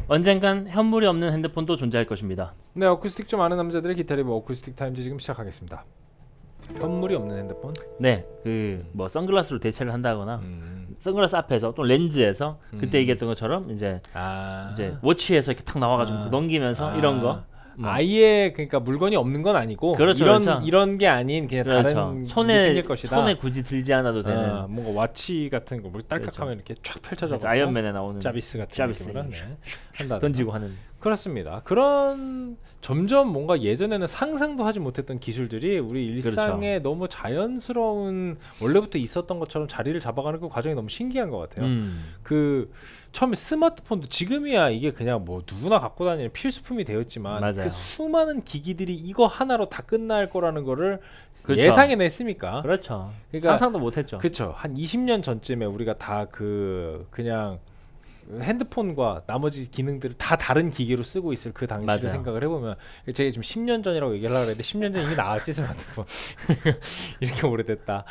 언젠간 현물이 없는 핸드폰도 존재할 것입니다. 네, 어쿠스틱 좀 아는 남자들의 기타 리뷰 어쿠스틱 타임즈 지금 시작하겠습니다. 현물이 없는 핸드폰? 네, 그 뭐 선글라스로 대체를 한다거나 선글라스 앞에서 또 렌즈에서 그때 얘기했던 것처럼 이제 워치에서 이렇게 탁 나와가지고 넘기면서 이런 거. 아예 그러니까 물건이 없는 건 아니고 그렇죠, 이런 게 아닌 그냥 다른 손에 생길 것이다. 손에 굳이 들지 않아도 되는 뭔가 와치 같은 거 뭐 딸깍하면 이렇게 쫙 펼쳐져 아이언맨에 나오는 자비스 같은 느낌으로 한다. 던지고 하는. 그렇습니다. 그런 점점 뭔가 예전에는 상상도 하지 못했던 기술들이 우리 일상에 너무 자연스러운 원래부터 있었던 것처럼 자리를 잡아가는 그 과정이 너무 신기한 것 같아요. 그 처음에 스마트폰도 지금이야 이게 그냥 뭐 누구나 갖고 다니는 필수품이 되었지만 맞아요. 그 수많은 기기들이 이거 하나로 다 끝날 거라는 거를 예상해냈습니까? 그렇죠. 그러니까 상상도 못했죠. 그렇죠. 한 20년 전쯤에 우리가 다 그냥 핸드폰과 나머지 기능들을 다 다른 기계로 쓰고 있을 그 당시를 생각을 해보면 제가 지금 10년 전이라고 얘기를 하려고 했는데 10년 전 이미 나왔지 스마트폰. 이렇게 오래됐다.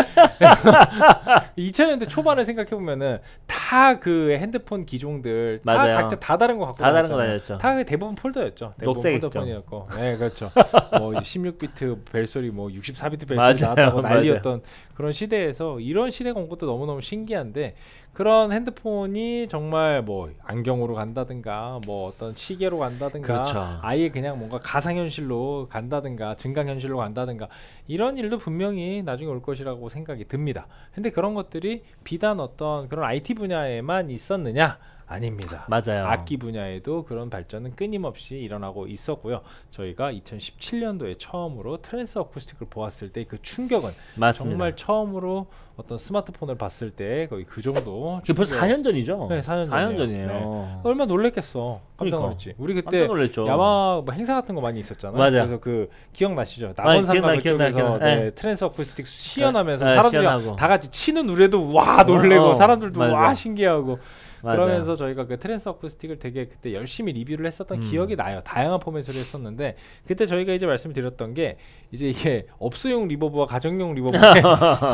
2000년대 초반을 생각해보면은 다 그 핸드폰 기종들 다 각자 다 다른 거 갖고 다녔죠. 다 대부분 폴더였죠. 대부분 폴더폰이었고. 네, 그렇죠. 뭐 16비트 벨소리 뭐 64비트 벨소리 나왔다고 난리였던 그런 시대에서 이런 시대가 온 것도 너무너무 신기한데 그런 핸드폰이 정말 뭐 안경으로 간다든가 뭐 어떤 시계로 간다든가 아예 그냥 뭔가 가상현실로 간다든가 증강현실로 간다든가 이런 일도 분명히 나중에 올 것이라고 생각이 듭니다. 근데 그런 것들이 비단 어떤 그런 IT 분야에만 있었느냐? 아닙니다. 맞아요. 악기 분야에도 그런 발전은 끊임없이 일어나고 있었고요. 저희가 2017년도에 처음으로 트랜스 어쿠스틱을 보았을 때 그 충격은 정말 처음으로 어떤 스마트폰을 봤을 때 거의 그 정도. 벌써 4년 전이죠. 네, 4년 전이에요. 네. 얼마나 놀랬겠어. 깜짝 놀랐지. 우리 그때 야마 뭐 행사 같은 거 많이 있었잖아요. 그래서 그 기억나시죠? 낙원상가 그쪽에서 트랜스 어쿠스틱 시연하면서 사람들이 다 같이 치는 노래도 와 놀래고 사람들도 와 신기하고. 그러면서 저희가 그 트랜스 어쿠스틱을 되게 그때 열심히 리뷰를 했었던 기억이 나요. 다양한 포맷으로 했었는데 그때 저희가 이제 말씀드렸던 게 이제 이게 업소용 리버브와 가정용 리버브의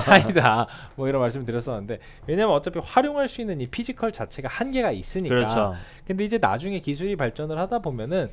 차이다 뭐 이런 말씀 드렸었는데 왜냐면 어차피 활용할 수 있는 이 피지컬 자체가 한계가 있으니까. 근데 이제 나중에 기술이 발전을 하다 보면은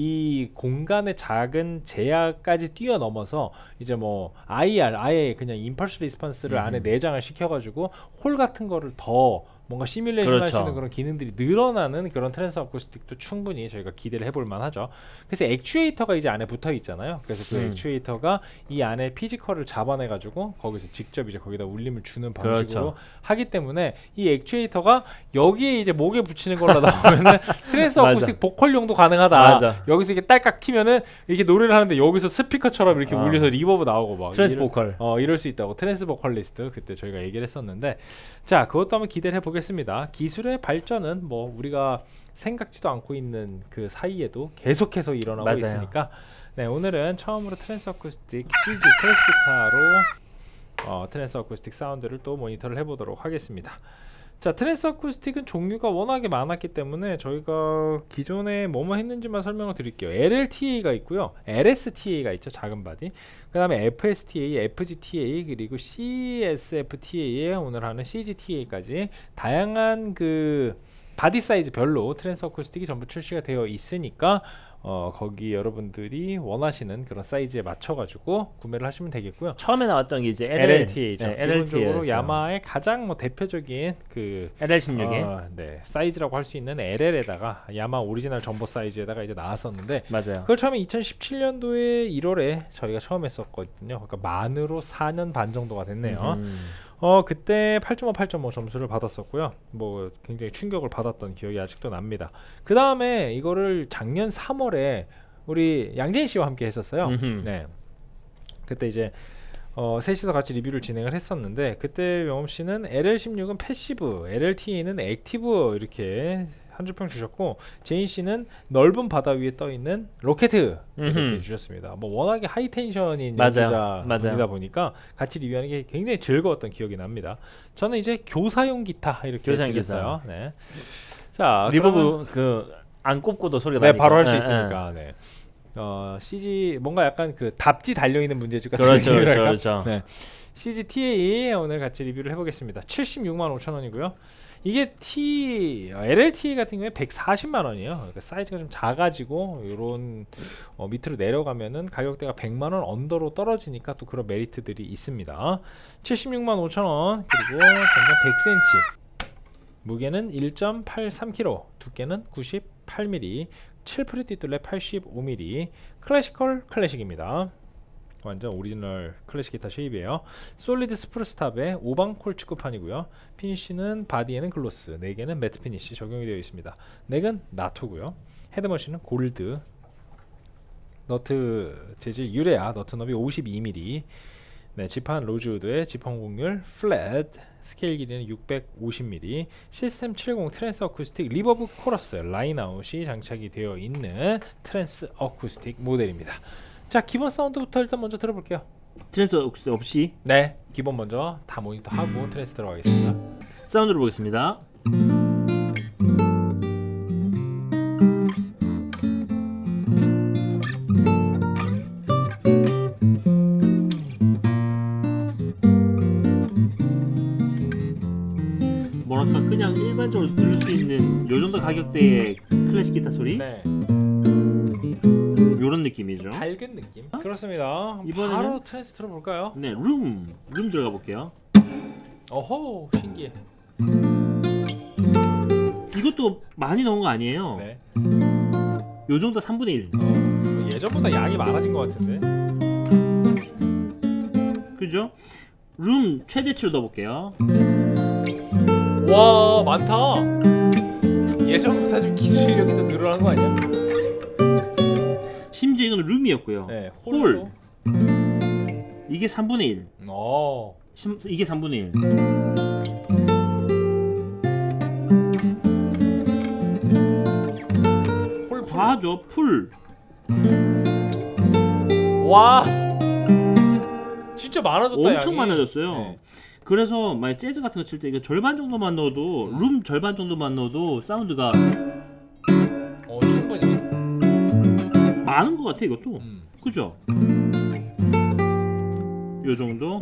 이 공간의 작은 제약까지 뛰어넘어서 이제 뭐 IR 아예 그냥 임펄스 리스폰스를 안에 내장을 시켜가지고 홀 같은 거를 더 뭔가 시뮬레이션 할 수 있는 그런 기능들이 늘어나는 그런 트랜스 어쿠스틱도 충분히 저희가 기대를 해볼 만하죠. 그래서 액추에이터가 이제 안에 붙어 있잖아요. 그래서 그 액추에이터가 이 안에 피지컬을 잡아내 가지고 거기서 직접 이제 거기다 울림을 주는 방식으로 하기 때문에 이 액추에이터가 여기에 이제 목에 붙이는 걸로 나오면은 트랜스 어쿠스틱 보컬용도 가능하다. 여기서 이게 딸깍 키면은 이렇게 노래를 하는데 여기서 스피커처럼 이렇게 울려서 리버브 나오고 막 트랜스 보컬 이럴 수 있다고. 트랜스 보컬리스트 그때 저희가 얘기를 했었는데 자 그것도 한번 기대를 해보겠습니다. 기술의 발전은 뭐 우리가 생각지도 않고 있는 그 사이에도 계속해서 일어나고 있으니까 네 오늘은 처음으로 트랜스 어쿠스틱 CG 클래식 기타로 트랜스 어쿠스틱 사운드를 또 모니터를 해보도록 하겠습니다. 자 트랜스 어쿠스틱은 종류가 워낙에 많았기 때문에 저희가 기존에 뭐뭐 했는지만 설명을 드릴게요. LLTA가 있고요, LSTA가 있죠, 작은 바디. 그 다음에 FSTA, FGTA 그리고 CSFTA에 오늘 하는 CGTA까지 다양한 그 바디 사이즈별로 트랜스 어쿠스틱이 전부 출시가 되어 있으니까 거기 여러분들이 원하시는 그런 사이즈에 맞춰가지고 구매를 하시면 되겠고요. 처음에 나왔던 게 이제 LLTA죠. 기본적으로 야마의 가장 뭐 대표적인 그 LL16의 사이즈라고 할 수 있는 LL에다가 야마 오리지널 점보 사이즈에다가 이제 나왔었는데 맞아요. 그걸 처음에 2017년도에 1월에 저희가 처음 했었거든요. 그러니까 만으로 4년 반 정도가 됐네요. 그때 8.5, 8.5 점수를 받았었고요. 뭐 굉장히 충격을 받았던 기억이 아직도 납니다. 그 다음에 이거를 작년 3월에 우리 양재인 씨와 함께 했었어요. 네. 그때 이제 셋이서 같이 리뷰를 진행을 했었는데 그때 명엄 씨는 LL16은 패시브, LLTA는 액티브 이렇게 한 줄평 주셨고 제인 씨는 넓은 바다 위에 떠 있는 로켓 이렇게 주셨습니다. 뭐 워낙에 하이텐션인 연주자분이다 보니까 같이 리뷰하는 게 굉장히 즐거웠던 기억이 납니다. 저는 이제 교사용 기타 이렇게 드렸어요. 네. 자 리버브 그 안 꼽고도 소리가 나니까 바로 할 수 있으니까. 네. CG 뭔가 약간 그 답지 달려 있는 문제집 같은 그렇죠. 네. CGTA 오늘 같이 리뷰를 해보겠습니다. 76만 5천 원이고요. 이게 LLT 같은 경우에 140만 원이에요. 그러니까 사이즈가 좀 작아지고 이런 밑으로 내려가면은 가격대가 100만 원 언더로 떨어지니까 또 그런 메리트들이 있습니다. 76만 5천 원, 그리고 전장 100cm, 무게는 1.83kg, 두께는 98mm, 7프리 뒷둘레 85mm, 클래식입니다. 완전 오리지널 클래식 기타 쉐입이에요. 솔리드 스프루스 탑에 5방콜 축구판이고요. 피니쉬는 바디에는 글로스, 넥에는 매트 피니쉬 적용이 되어 있습니다. 넥은 나토고요. 헤드머신은 골드, 너트 재질 유레아, 너트 너비 52mm, 네, 지판 로즈우드의 지판 공률 플랫, 스케일 길이는 650mm, 시스템 70 트랜스 어쿠스틱 리버브 코러스 라인아웃이 장착이 되어 있는 트랜스 어쿠스틱 모델입니다. 자, 기본 사운드부터 일단 먼저 들어볼게요. 트랜스 어쿠스틱 없이? 네, 기본 먼저 다 모니터하고 트랜스 들어가겠습니다. 사운드를 보겠습니다. 뭐랄까 그냥 일반적으로 들을 수 있는 요 정도 가격대의 클래식 기타 소리? 네. 요런 느낌이죠. 밝은 느낌. 그렇습니다. 이번에는 바로 트랜스 들어볼까요? 네, 룸 들어가 볼게요. 어허, 신기해. 이것도 많이 넣은 거 아니에요? 네. 요 정도 3분의 1. 예전보다 양이 많아진 것 같은데. 그죠? 룸 최대치로 넣어볼게요. 와, 많다. 예전보다 좀 기술력이 더 늘어난 거 아니야? 심지어 이건 룸이었고요. 네, 홀. 이게 3분의 1. 이게 3분의 1. 홀 과하죠. 풀. 와, 진짜 많아졌다. 엄청 양이. 많아졌어요. 네. 그래서 만약 재즈 같은 거 칠 때 이거 절반 정도만 넣어도 룸 절반 정도만 넣어도 사운드가 충분히 많은 것 같아 이것도. 그죠? 요 정도.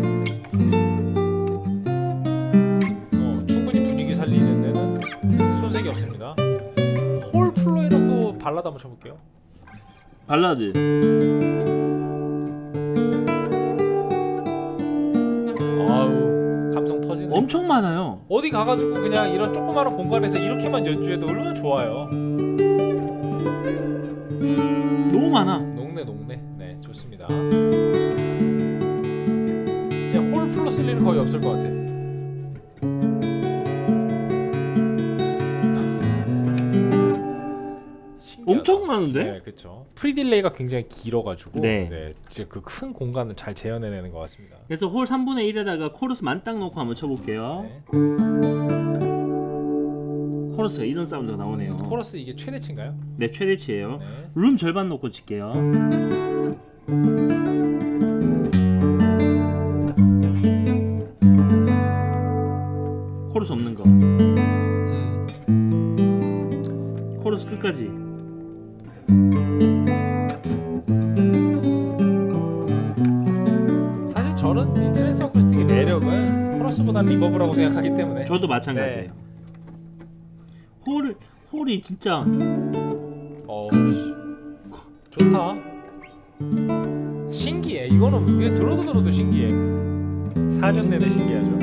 충분히 분위기 살리는 데는 손색이 없습니다. 홀 풀로 해놓고 발라드 한번 쳐볼게요. 발라드. 아우, 감성 터지네. 엄청 많아요. 어디 가가지고 그냥 이런 조그마한 공간에서 이렇게만 연주해도 얼마나 좋아요. 너무 많아. 녹네. 네, 좋습니다. 이제 홀 풀로 쓸 일은 거의 없을 것 같아. 엄청 많은데? 네, 그렇죠. 프리딜레이가 굉장히 길어가지고 네, 이제 그 큰 공간을 잘 재현해내는 것 같습니다. 그래서 홀 3분의 1에다가 코러스 만땅 넣고 한번 쳐볼게요. 네. 코러스가 이런 사운드가 나오네요. 코러스 이게 최대치인가요? 네, 최대치예요. 네. 룸 절반 넣고 칠게요. 코러스 없는 거. 코러스 끝까지. 사실 저는 이 트랜스 어쿠스틱의 매력은 코러스보다 리버브라고 생각하기 때문에. 저도 마찬가지예요. 네. 홀이 진짜 좋다. 신기해. 이거는 이게 들어도 신기해. 4년 내내 신기하죠.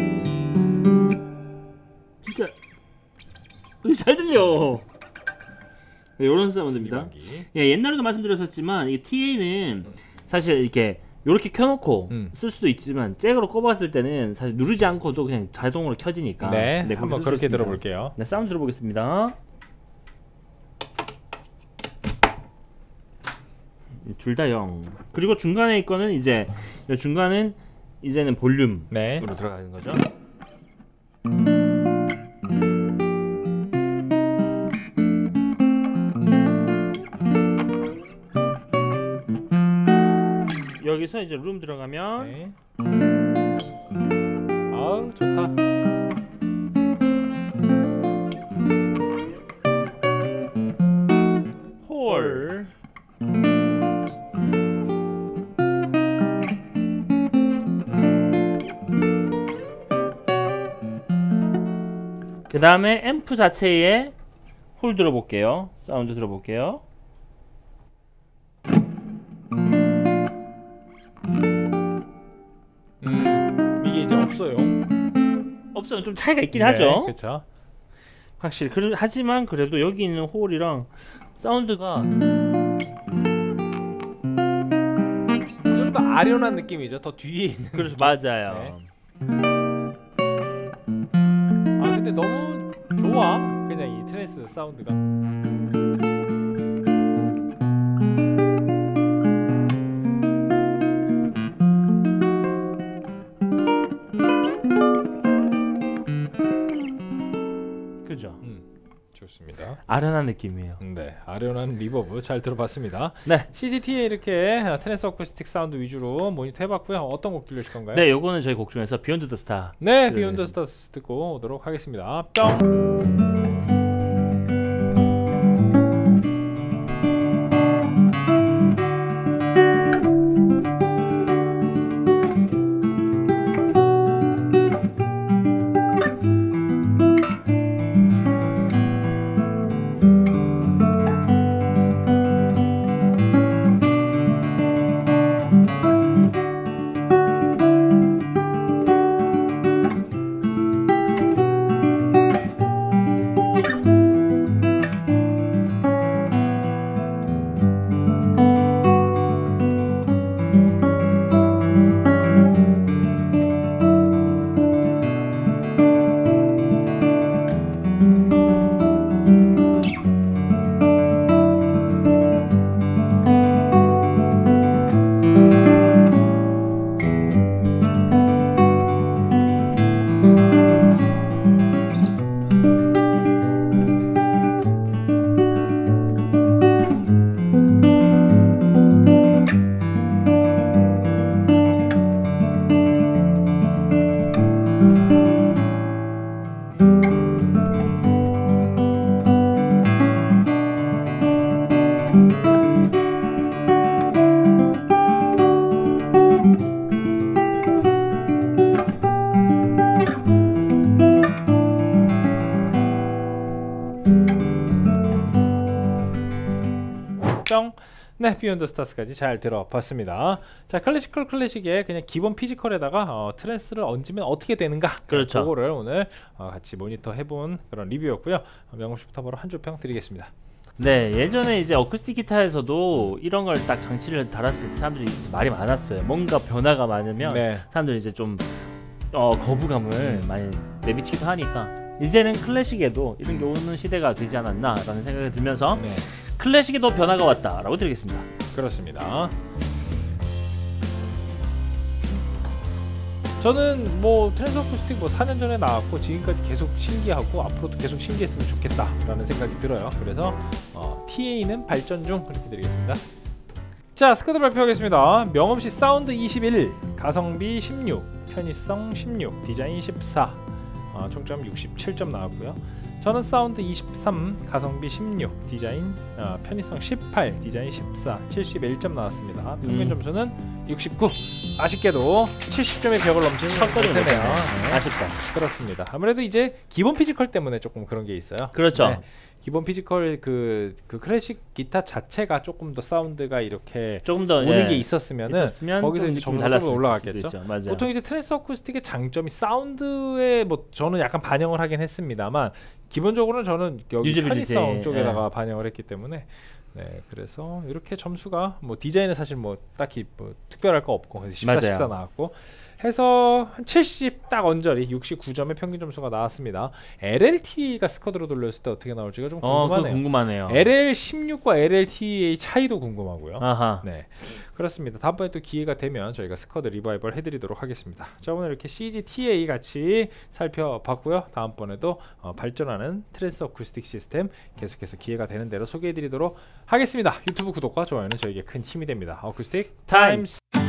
진짜 잘 들려. 네, 이런 사운드입니다. 예, 옛날에도 말씀드렸었지만 이 TA는 사실 이렇게 켜놓고 쓸 수도 있지만 잭으로 꼽았을 때는 사실 누르지 않고도 그냥 자동으로 켜지니까. 네, 한번 그렇게 들어볼게요. 네, 사운드 들어보겠습니다. 둘 다 0. 그리고 중간에 있거는 이제 중간은 이제는 볼륨으로 네. 들어가는 거죠. 여기서 이제 룸 들어가면 네. 아우, 좋다. 홀. 다음에 앰프 자체에 홀 들어볼게요. 사운드 들어볼게요. 이게 이제 없어요. 없어요. 좀 차이가 있긴 하죠. 그렇죠. 확실히. 하지만 그래도 여기 있는 홀이랑 사운드가 좀 더 아련한 느낌이죠. 더 뒤에 있는. 그렇죠. 맞아요. 네. 아 근데 너무 좋아. 그냥 이 트랜스 사운드가. 그죠? 좋습니다. 아련한 느낌이에요. 네, 아련한 리버브 잘 들어봤습니다. 네, CGT에 이렇게 트랜스 어쿠스틱 사운드 위주로 모니터 해봤고요. 어떤 곡 들려주실 건가요? 네, 요거는 저희 곡 중에서 비욘드 더 스타. 네, 비욘드 더 스타스 듣고 오도록 하겠습니다. 뿅. 네, 비욘드 스타스까지 잘 들어봤습니다. 자, 클래식의 그냥 기본 피지컬에다가 트랜스를 얹으면 어떻게 되는가? 그렇죠. 그거를 오늘 같이 모니터 해본 그런 리뷰였고요. 명호 씨부터 바로 한 줄 평 드리겠습니다. 네, 예전에 이제 어쿠스틱 기타에서도 이런 걸 딱 장치를 달았을 때 사람들이 이제 말이 많았어요. 뭔가 변화가 많으면 네. 사람들이 이제 좀 거부감을 많이 내비치기도 하니까 이제는 클래식에도 이런 게 오는 시대가 되지 않았나라는 생각이 들면서 네. 클래식에도 변화가 왔다라고 드리겠습니다. 그렇습니다. 저는 뭐 트랜스 어쿠스틱 4년 전에 나왔고 지금까지 계속 신기하고 앞으로도 계속 신기했으면 좋겠다라는 생각이 들어요. 그래서 TA는 발전 중 그렇게 드리겠습니다. 자, 스쿼드 발표하겠습니다. 명음씨 사운드 21, 가성비 16, 편의성 16, 디자인 14, 총점 67점 나왔고요. 저는 사운드 23, 가성비 16, 디자인 편의성 18, 디자인 14, 71점 나왔습니다. 평균 점수는 69. 아쉽게도 70점의 벽을 넘지는 못했네요. 네. 아쉽다. 그렇습니다. 아무래도 이제 기본 피지컬 때문에 조금 그런 게 있어요. 그렇죠. 네. 기본 피지컬 그 클래식 기타 자체가 조금 더 사운드가 이렇게 조금 더 오는 게 있었으면 거기서 이제 점수가 올라갔겠죠. 보통 이제 트랜스 어쿠스틱의 장점이 사운드에 뭐 저는 약간 반영을 하긴 했습니다만 기본적으로는 저는 여기 편의성 쪽에다가 반영을 했기 때문에 네, 그래서 이렇게 점수가 뭐 디자인은 사실 뭐 딱히 뭐 특별할 거 없고 그래서 14, 14 나왔고 해서 한 70 딱 언저리 69점의 평균 점수가 나왔습니다. LLT가 스쿼드로 돌렸을 때 어떻게 나올지가 좀 궁금하네요. LL16과 LLT의 차이도 궁금하고요. 아하. 네, 그렇습니다. 다음번에 또 기회가 되면 저희가 스쿼드 리바이벌 해드리도록 하겠습니다. 자, 오늘 이렇게 CGTA 같이 살펴봤고요. 다음번에도 발전하는 트랜스 어쿠스틱 시스템 계속해서 기회가 되는 대로 소개해드리도록 하겠습니다. 유튜브 구독과 좋아요는 저에게 큰 힘이 됩니다. 어쿠스틱 타임스.